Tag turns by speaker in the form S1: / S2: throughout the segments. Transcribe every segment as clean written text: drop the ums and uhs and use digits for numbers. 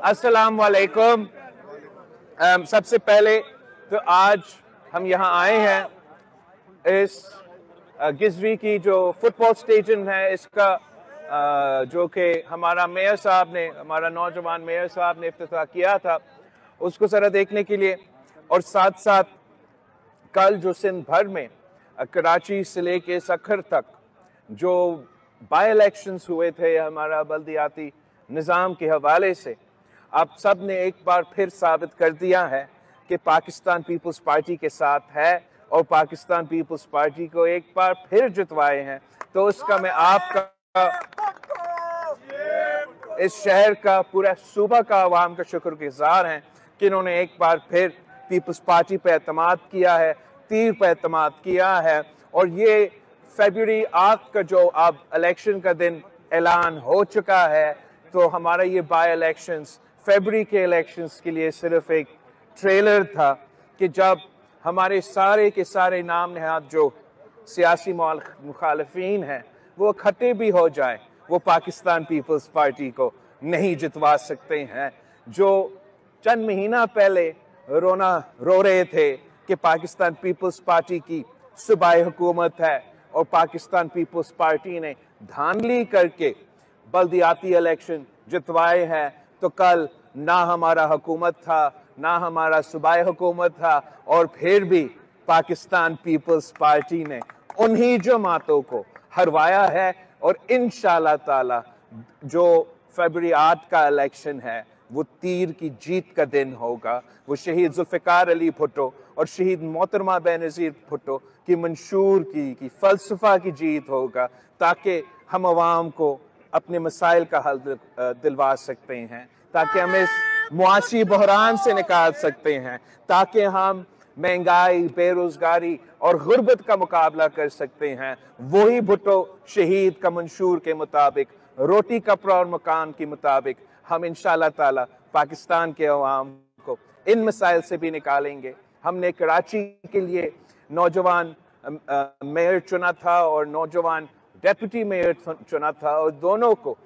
S1: अस्सलाम वालेकुम। सबसे पहले तो आज हम यहाँ आए हैं इस गिजरी की जो फुटबॉल स्टेडियम है इसका जो कि हमारा मेयर साहब ने, हमारा नौजवान मेयर साहब ने इफ्तिताह किया था, उसको ज़रा देखने के लिए। और साथ साथ कल जो सिंध भर में कराची से लेके सखर तक जो बाई इलेक्शंस हुए थे हमारा बल्दियाती निज़ाम के हवाले से, आप सब ने एक बार फिर साबित कर दिया है कि पाकिस्तान पीपल्स पार्टी के साथ है और पाकिस्तान पीपल्स पार्टी को एक बार फिर जितवाए हैं। तो उसका मैं आपका, इस शहर का, पूरा सूबा का अवाम का शुक्रगुजार हैं कि इन्होंने एक बार फिर पीपल्स पार्टी पे एतमाद किया है, तीर पे एतमाद किया है। और ये फरवरी 8 का जो अब इलेक्शन का दिन ऐलान हो चुका है, तो हमारा ये बाई इलेक्शंस फरवरी के इलेक्शंस के लिए सिर्फ एक ट्रेलर था कि जब हमारे सारे के सारे नाम नहाद जो सियासी मुखालफीन हैं वो इकट्ठे भी हो जाए, वो पाकिस्तान पीपल्स पार्टी को नहीं जितवा सकते हैं। जो चंद महीना पहले रो रहे थे कि पाकिस्तान पीपल्स पार्टी की सूबाई हुकूमत है और पाकिस्तान पीपल्स पार्टी ने धांधली करके बल्दियाती इलेक्शन जितवाए हैं, तो कल ना हमारा हुकूमत था, ना हमारा सूबाई हुकूमत था, और फिर भी पाकिस्तान पीपल्स पार्टी ने उन्हीं जमातों को हरवाया है। और इंशाअल्लाह ताला जो फरवरी 8 का इलेक्शन है वो तीर की जीत का दिन होगा। वो शहीद जुल्फ़िकार अली भुट्टो और शहीद मोहतरमा बेनज़ीर भुट्टो की मंशूर की फ़लसफ़ा की जीत होगा, ताकि हम अवाम को अपने मसाइल का हल दिलवा सकते हैं, ताकि हम इस मुआशी बहरान से निकाल सकते हैं, ताकि हम महंगाई, बेरोजगारी और गुर्बत का मुकाबला कर सकते हैं। वही भुट्टो शहीद का मंशूर के मुताबिक, रोटी कपड़ा और मकान के मुताबिक हम इंशाअल्लाह ताला पाकिस्तान के अवाम को इन मसाइल से भी निकालेंगे। हमने कराची के लिए नौजवान मेयर चुना था और नौजवान डेप्यूटी मेयर चुना था, और दोनों को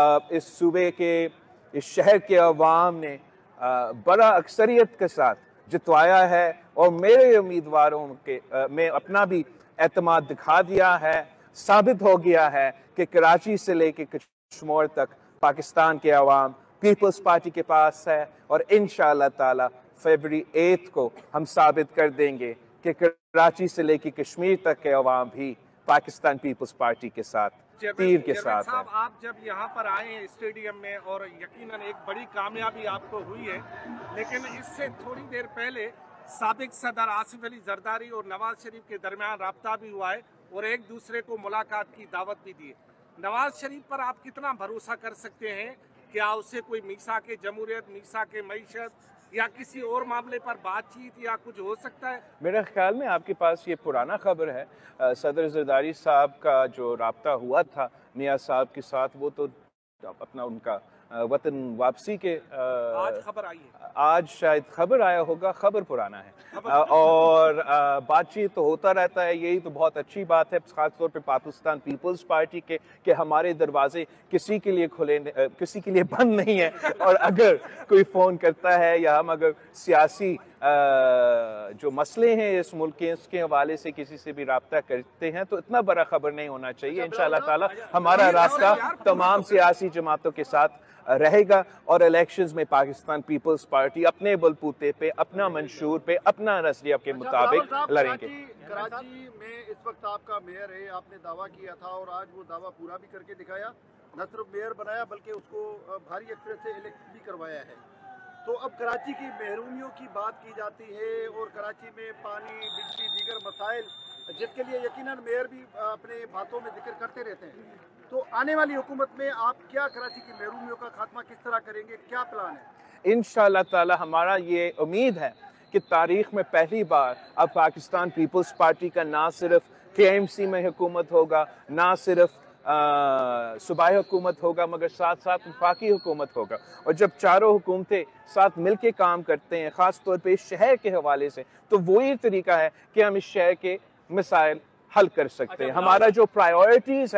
S1: इस सूबे के, इस शहर के अवाम ने बड़ा अक्सरियत के साथ जितवाया है। और मेरे उम्मीदवारों के में अपना भी एतमाद दिखा दिया है। साबित हो गया है कि कराची से लेके कश्मीर तक पाकिस्तान के अवाम पीपल्स पार्टी के पास है, और इंशाअल्लाह ताला फरवरी 8 को हम साबित कर देंगे कि कराची से लेके कश्मीर तक के अवाम भी पाकिस्तान पीपल्स पार्टी के साथ, तीर के साथ है।
S2: आप जब यहाँ पर आए हैं स्टेडियम में, और यकीनन एक बड़ी कामयाबी आपको हुई है, लेकिन इससे थोड़ी देर पहले साबिक सदर आसिफ अली जरदारी और नवाज शरीफ के दरमियान राब्ता भी हुआ है और एक दूसरे को मुलाकात की दावत भी दी है। नवाज शरीफ पर आप कितना भरोसा कर सकते हैं? क्या उससे कोई मीसा के जमहूरियत, मीसा के मईशत या किसी और मामले पर बातचीत या कुछ हो सकता है?
S1: मेरे ख्याल में आपके पास ये पुराना खबर है। सदर जरदारी साहब का जो राब्ता हुआ था मियाँ साहब के साथ, वो तो अपना उनका वतन वापसी के
S2: आज खबर आई है,
S1: आज शायद खबर आया होगा, खबर पुराना है। और बातचीत तो होता रहता है, यही तो बहुत अच्छी बात है, खासतौर पे पाकिस्तान पीपल्स पार्टी के कि हमारे दरवाजे किसी के लिए खुले, किसी के लिए बंद नहीं है। और अगर कोई फ़ोन करता है या हम अगर सियासी जो मसले हैं इस मुल्क के, इसके हवाले से किसी से भी राब्ता करते हैं, तो इतना बड़ा खबर नहीं होना चाहिए। इंशाअल्लाह ताला हमारा रास्ता तमाम सियासी जमातों के साथ रहेगा, और इलेक्शंस में पाकिस्तान पीपल्स पार्टी अपने बलबूते पे, अपना मंशूर पे, अपना नजरिया के मुताबिक लड़ेंगे।
S3: कराची में इस वक्त आपका मेयर है, आपने दावा किया था और आज वो दावा पूरा भी करके दिखाया। न सिर्फ मेयर बनाया बल्कि उसको भारी अक्सरियत से इलेक्ट भी करवाया है। तो अब कराची की महरूमियों की बात की जाती है और कराची में पानी, बिजली, दीगर मसाइल जिसके लिए यकीनन मेयर भी अपने बातों में जिक्र करते रहते हैं। तो आने वाली हुकूमत में आप क्या कराची की महरूमियों का खात्मा किस तरह करेंगे, क्या प्लान है?
S1: इंशाअल्लाह ताला हमारा ये उम्मीद है कि तारीख में पहली बार अब पाकिस्तान पीपल्स पार्टी का ना सिर्फ KMC में हुकूमत होगा, ना सिर्फ सूबाई हुकूमत होगा, मगर साथ साथ वफाकी हुकूमत होगा। और जब चारों हुकूमतें साथ मिल के काम करते हैं, ख़ास तौर पे इस शहर के हवाले से, तो वही तरीका है कि हम इस शहर के मसाइल हल कर सकते हैं। हमारा जो प्रायोरिटीज़ है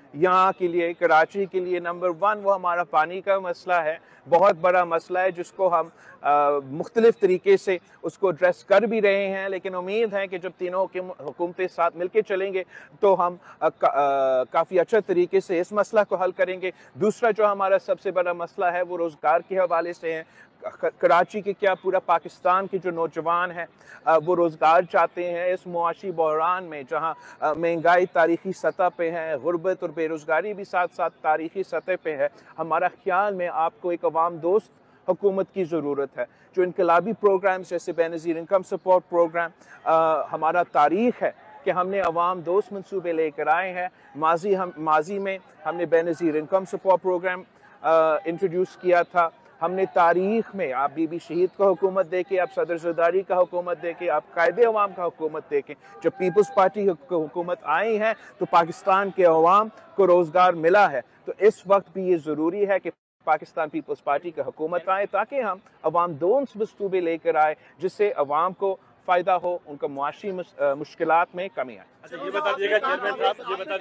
S1: यहाँ के लिए, कराची के लिए नंबर 1 वो हमारा पानी का मसला है, बहुत बड़ा मसला है जिसको हम मुख्तलिफ तरीके से उसको एड्रेस कर भी रहे हैं, लेकिन उम्मीद है कि जब तीनों हुकूमतें साथ मिलकर चलेंगे तो हम काफ़ी अच्छे तरीके से इस मसला को हल करेंगे। दूसरा जो हमारा सबसे बड़ा मसला है वो रोज़गार के हवाले से है। कराची के क्या पूरा पाकिस्तान के जो नौजवान हैं वो रोज़गार चाहते हैं इस मुआशी बहरान में, जहाँ महंगाई तारीख़ी सतह पे है, गुर्बत और बेरोज़गारी भी साथ साथ तारीख़ी सतह पे है। हमारा ख्याल में आपको एक अवाम दोस्त हुकूमत की ज़रूरत है, जो इनकलाबी प्रोग्राम्स जैसे बेनज़ीर इनकम सपोर्ट प्रोग्राम, हमारा तारीख़ है कि हमने अवाम दोस्त मंसूबे लेकर आए हैं। माजी में हमने Benazir income support programme introduce किया था। हमने तारीख में, आप बीबी शहीद का हुकूमत देखें, आप सदर ज़रदारी का हुकूमत देखें, आप कायदे अवाम का हुकूमत देखें, जब पीपल्स पार्टी की हुकूमत आई है तो पाकिस्तान के अवाम को रोज़गार मिला है। तो इस वक्त भी ये ज़रूरी है कि पाकिस्तान पीपल्स पार्टी की हुकूमत आए ताकि हम अवाम दोस्त मंसूबे लेकर आए जिससे अवाम को फ़ायदा हो, उनका मुआशी मुश्किलात में कमी आए।
S4: अच्छा, ये बता दीजिएगा चेयरमैन साहब,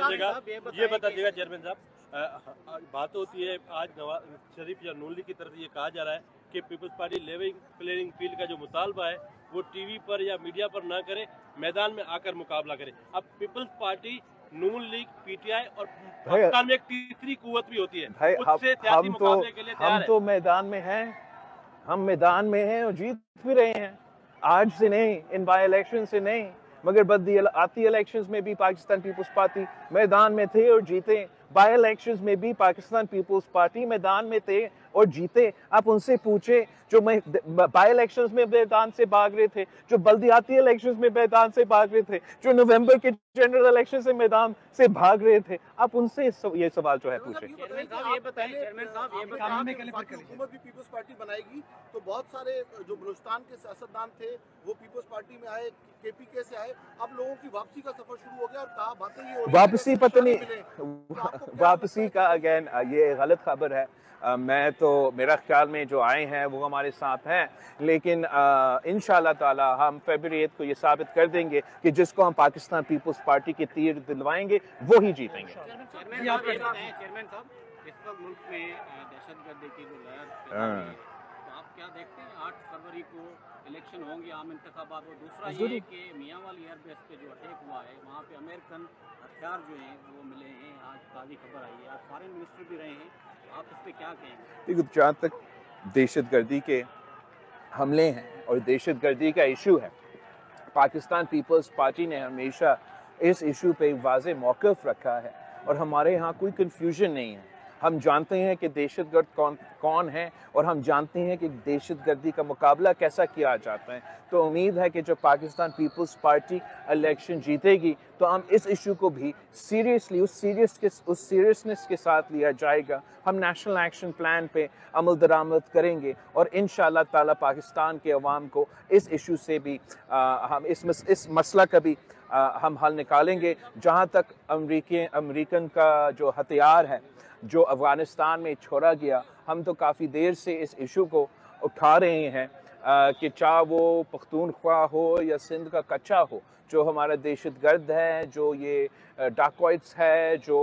S4: ये बता दीजिएगा चेयरमैन साहब, बात होती है आज नवाज शरीफ या नून लीग की तरफ से ये कहा जा रहा है कि Peoples Party level playing field का जो मुतालबा है वो टीवी पर या मीडिया पर ना करे, मैदान में आकर मुकाबला करे। अब Peoples Party, Noon League, PTI और पाकिस्तान में एक तीसरी कुव्वत भी होती है, उससे सियासी मुकाबले के लिए तैयार है।
S1: हम तो मैदान में हैं, हम मैदान में हैं और जीत भी रहे हैं। आज से नहीं, इन बाई इलेक्शन से नहीं, मगर बदी आती इलेक्शंस में भी पाकिस्तान पीपल्स पार्टी मैदान में थे और जीते। बाई इलेक्शंस में भी पाकिस्तान पीपल्स पार्टी मैदान में थे और जीते। आप उनसे पूछे जो बाई इलेक्शंस में मैदान से भाग रहे थे, जो बल्दियाती इलेक्शंस में मैदान से भाग रहे थे, जो नवंबर के जनरल इलेक्शन से मैदान से भाग रहे थे, आप उनसे ये सवाल जो है पूछे।
S3: हुकूमत भी पीपल्स पार्टी बनाएगी तो बहुत सारे जो बलूचिस्तान के सियासतदान थे वो पीपल्स पार्टी में आए, केपीके से आए। अब लोगों की वापसी का सफर शुरू हो गया और कहा बातें ये
S1: वापसी पता नहीं, वापसी का अगेन ये गलत खबर है। मैं तो, मेरा ख्याल में जो आए हैं वो हमारे साथ हैं, लेकिन इंशाल्लाह ताला हम फरवरी 8 को ये साबित कर देंगे कि जिसको हम पाकिस्तान पीपल्स पार्टी के तीर दिलवाएंगे वो ही जीतेंगे।
S5: चेयरमैन साहब, इस वक्त मुल्क में दहशतगर्दी की जो लहर तो आप क्या देखते हैं 8 फरवरी को इलेक्शन होंगे, आम इंतखाबात, और दूसरा ये कि मियाँ वाली एयरबेस पे जो अटैक हुआ है वहाँ पे अमेरिकन हथियार जो हैं वो मिले हैं, आज ताज़ी खबर आई है, आज फॉरेन मिनिस्टर भी रहे हैं, आप इस पर क्या कहेंगे?
S1: देखो, जहाँ तक दहशतगर्दी के हमले हैं और दहशतगर्दी का इशू है, पाकिस्तान पीपल्स पार्टी ने हमेशा इस इशू पे वाज़े मौक़िफ़ रखा है और हमारे यहाँ कोई कन्फ्यूजन नहीं है। हम जानते हैं कि दहशतगर्द कौन है और हम जानते हैं कि दहशतगर्दी का मुकाबला कैसा किया जाता है। तो उम्मीद है कि जब पाकिस्तान पीपल्स पार्टी इलेक्शन जीतेगी तो हम इस इशू को भी सीरियसली, उस सीरियसनेस के साथ लिया जाएगा। हम नेशनल एक्शन प्लान पे अमल दरामद करेंगे और इंशाअल्लाह ताला पाकिस्तान के अवाम को इस इशू से भी हम इस मसला का भी हम हल निकालेंगे। जहाँ तक अमेरिकन का जो हथियार है जो अफ़गानिस्तान में छोड़ा गया, हम तो काफ़ी देर से इस इशू को उठा रहे हैं कि चाहे वो पख्तूनख्वा हो या सिंध का कच्चा हो, जो हमारा दहशतगर्द है, जो ये डाकॉइट्स है, जो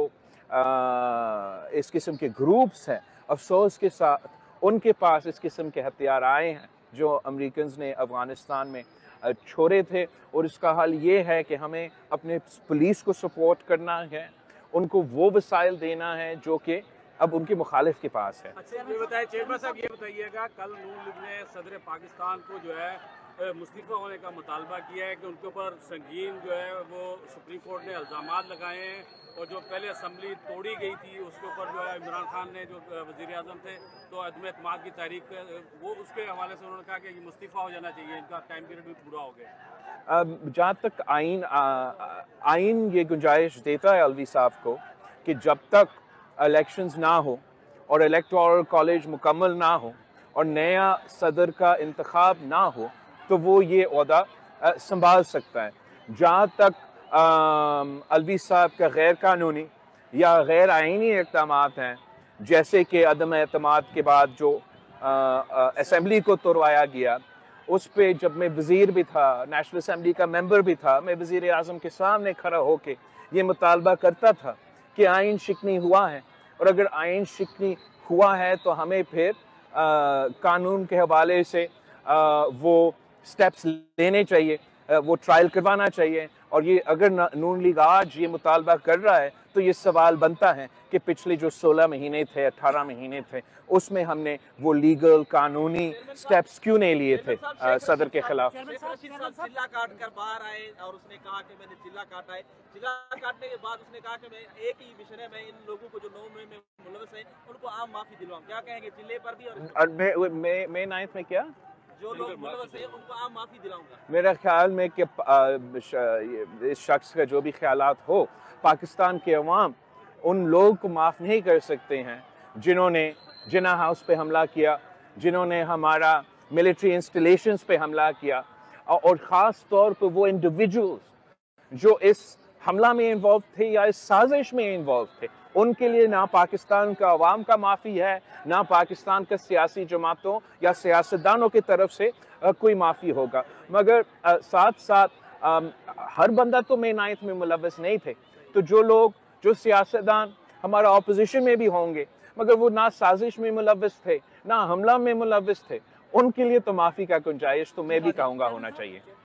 S1: इस किस्म के ग्रुप्स हैं, अफसोस के साथ उनके पास इस किस्म के हथियार आए हैं जो अमेरिकन ने अफ़गानिस्तान में छोड़े थे। और इसका हल ये है कि हमें अपने पुलिस को सपोर्ट करना है, उनको वो वसाइल देना है जो कि अब उनके मुखालिफ के पास है।
S4: अच्छा, ये बताइए चेयरमैन साहब, ये बताइएगा कल नून लीग ने सदर पाकिस्तान को जो है मुस्तफ़ा होने का मुतालबा किया है कि उनके ऊपर संगीन जो है वो सुप्रीम कोर्ट ने इल्ज़ामात लगाए हैं, और जो पहले असम्बली तोड़ी गई थी उसके ऊपर जो है इमरान खान ने जो वज़ीर आज़म थे तो अदम एतमाद की तारीख वो उसके हवाले से उन्होंने कहा कि मुस्तफ़ा हो जाना चाहिए, इनका टाइम पीरियड भी पूरा हो गया।
S1: जहाँ तक आइन ये गुंजाइश देता है अलवी साहब को कि जब तक इलेक्शंस ना हो और इलेक्टोरल कॉलेज मुकम्मल ना हो और नया सदर का इंतखाब ना हो तो वो ये ओहदा संभाल सकता है। जहाँ तक अलवी साहब का गैर कानूनी या गैर आइनी इक़दामात हैं, जैसे कि अदम एतमाद के बाद जो असम्बली को तोड़वाया गया, उस पे जब मैं वज़ीर भी था, नेशनल असम्बली का मेंबर भी था, मैं वज़ीर आज़म के सामने खड़ा होके ये मुतालबा करता था कि आइन शिकनी हुआ है, और अगर आइन शिकनी हुआ है तो हमें फिर कानून के हवाले से वो स्टेप्स लेने चाहिए, वो ट्रायल करवाना चाहिए। और ये अगर नून लीग आज ये मुतालबा कर रहा है तो ये सवाल बनता है कि पिछले जो 16 महीने थे, 18 महीने थे, उसमें हमने वो लीगल कानूनी स्टेप्स क्यों नहीं लिए थे सदर के खिलाफ।
S6: चिल्ला काट कर बाहर आए और उसने कहा कि मैंने चिल्ला काटा है। चिल्ला काटने के बाद उसने कहा कि मैं एक ही मिशन है, मैं इन लोगों को जो 9 में मुलविस हैं उनको आम माफी दिलवाऊं। क्या कहेंगे चिल्ले पर भी और
S1: मे 9 में क्या
S6: जो लोग मुलविस हैं उनको आम माफी दिलाऊंगा?
S1: मेरा ख्याल में कि इस शख्स का जो भी ख्यालात हो, पाकिस्तान के अवाम उन लोगों को माफ़ नहीं कर सकते हैं जिन्होंने जिन्ना हाउस पे हमला किया, जिन्होंने हमारा मिलिट्री इंस्टॉलेशंस पे हमला किया, और ख़ास तौर पर वो इंडिविजुअल्स जो इस हमला में इन्वॉल्व थे या इस साजिश में इन्वॉल्व थे। उनके लिए ना पाकिस्तान का अवाम का माफ़ी है, ना पाकिस्तान का सियासी जमातों या सियासतदानों की तरफ से कोई माफ़ी होगा। मगर साथ साथ हर बंदा तो मे 9 में मुलव्वस नहीं थे, तो जो लोग, जो सियासतदान हमारा ऑपोजिशन में भी होंगे मगर वो ना साजिश में मुलव्वस थे, ना हमला में मुलव्वस थे, उनके लिए तो माफ़ी का गुंजाइश तो मैं भी कहूँगा होना चाहिए।